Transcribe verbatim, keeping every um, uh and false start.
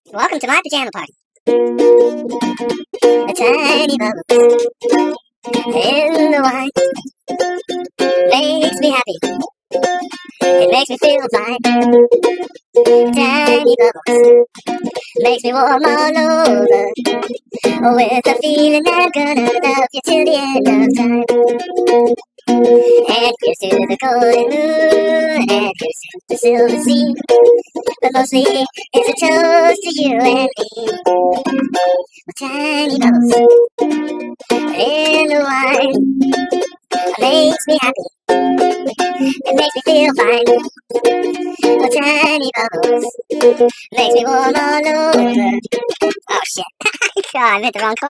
Welcome to my pajama party. A tiny bubble in the wine makes me happy. It makes me feel fine. Tiny bubbles makes me warm all over. With the feeling that I'm gonna love you till the end of time. And here's to the golden moon, and here's to the silver sea. But mostly it's a toast to you and me. Well, tiny bubbles in the wine makes me happy. It makes me feel fine. Oh, tiny bubbles makes me warm all over. Oh shit! Oh, I meant the wrong chord.